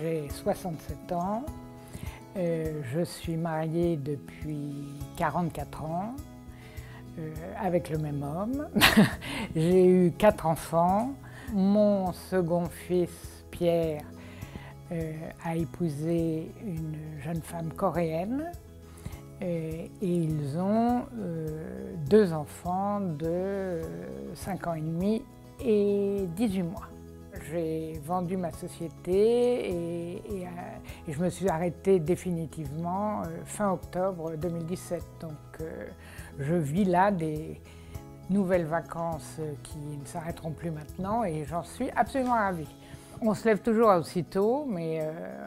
j'ai 67 ans. Je suis mariée depuis 44 ans avec le même homme. J'ai eu 4 enfants. Mon second fils, Pierre, a épousé une jeune femme coréenne et ils ont 2 enfants de 5 ans et demi et 18 mois. J'ai vendu ma société et je me suis arrêtée définitivement fin octobre 2017. Donc je vis là des nouvelles vacances qui ne s'arrêteront plus maintenant et j'en suis absolument ravie. On se lève toujours aussitôt, mais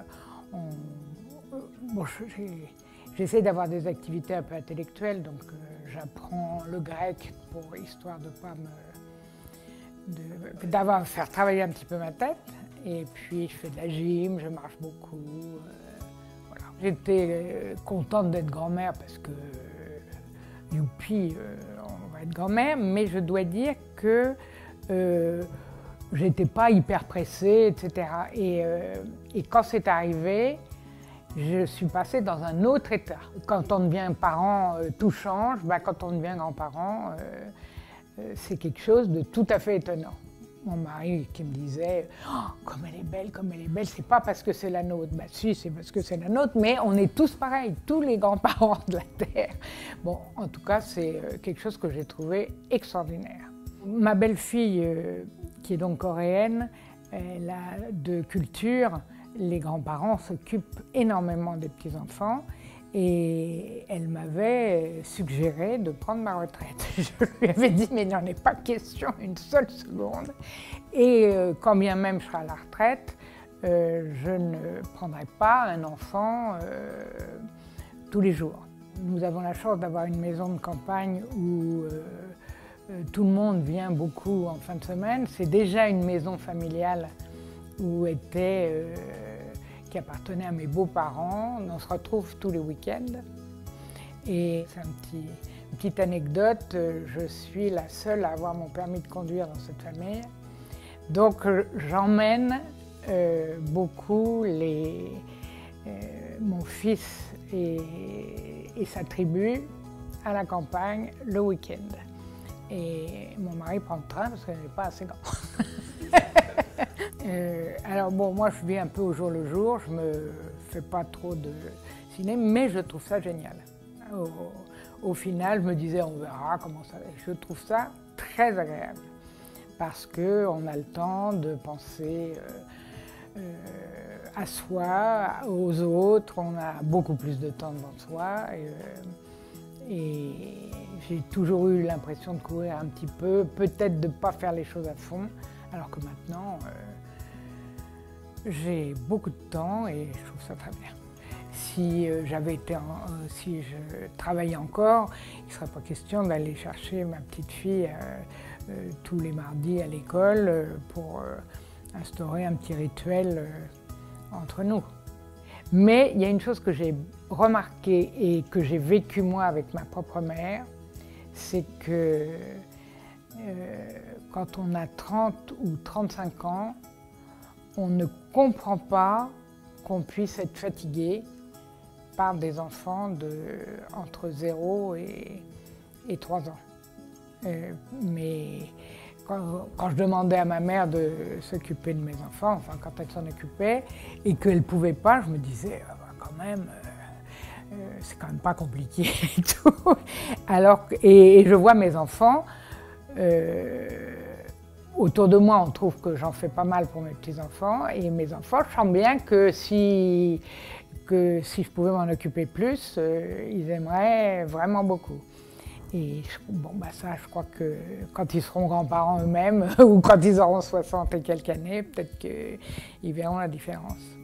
j'essaie d'avoir des activités un peu intellectuelles, donc j'apprends le grec pour histoire de pas d'avoir faire travailler un petit peu ma tête. Et puis je fais de la gym, je marche beaucoup. Voilà. J'étais contente d'être grand-mère parce que youpi, on va être grand-mère, mais je dois dire que j'étais pas hyper pressée, etc. Et quand c'est arrivé, je suis passée dans un autre état. Quand on devient parent, tout change. Ben, quand on devient grand-parent, c'est quelque chose de tout à fait étonnant. Mon mari qui me disait oh, « comme elle est belle », c'est pas parce que c'est la nôtre. Ben si, c'est parce que c'est la nôtre, mais on est tous pareils, tous les grands-parents de la Terre. Bon, en tout cas, c'est quelque chose que j'ai trouvé extraordinaire. Ma belle-fille, qui est donc coréenne, elle a de culture. Les grands-parents s'occupent énormément des petits-enfants et elle m'avait suggéré de prendre ma retraite. Je lui avais dit, mais il n'en est pas question une seule seconde. Et quand bien même je serai à la retraite, je ne prendrai pas un enfant tous les jours. Nous avons la chance d'avoir une maison de campagne où tout le monde vient beaucoup en fin de semaine. C'est déjà une maison familiale qui appartenait à mes beaux-parents. On se retrouve tous les week-ends. Et c'est une petite anecdote, je suis la seule à avoir mon permis de conduire dans cette famille. Donc j'emmène beaucoup mon fils et sa tribu à la campagne le week-end. Et mon mari prend le train parce qu'elle n'est pas assez grande. Alors bon, moi je vis un peu au jour le jour, je me fais pas trop de ciné, mais je trouve ça génial. Au final, je me disais on verra comment ça va. Je trouve ça très agréable parce qu'on a le temps de penser à soi, aux autres, on a beaucoup plus de temps devant soi. Et j'ai toujours eu l'impression de courir un petit peu, peut-être de ne pas faire les choses à fond, alors que maintenant, j'ai beaucoup de temps et je trouve ça très bien. Si je travaillais encore, il ne serait pas question d'aller chercher ma petite fille tous les mardis à l'école pour instaurer un petit rituel entre nous. Mais il y a une chose que j'ai remarquée et que j'ai vécue moi avec ma propre mère, c'est que quand on a 30 ou 35 ans, on ne comprend pas qu'on puisse être fatigué par des enfants entre 0 et 3 ans. Mais quand je demandais à ma mère de s'occuper de mes enfants, enfin quand elle s'en occupait, et qu'elle ne pouvait pas, je me disais, ah bah, quand même, c'est quand même pas compliqué et tout. Et je vois mes enfants, autour de moi, on trouve que j'en fais pas mal pour mes petits-enfants, et mes enfants, je sens bien que si je pouvais m'en occuper plus, ils aimeraient vraiment beaucoup. Et bon, bah ça, je crois que quand ils seront grands-parents eux-mêmes, ou quand ils auront 60 et quelques années, peut-être qu'ils verront la différence.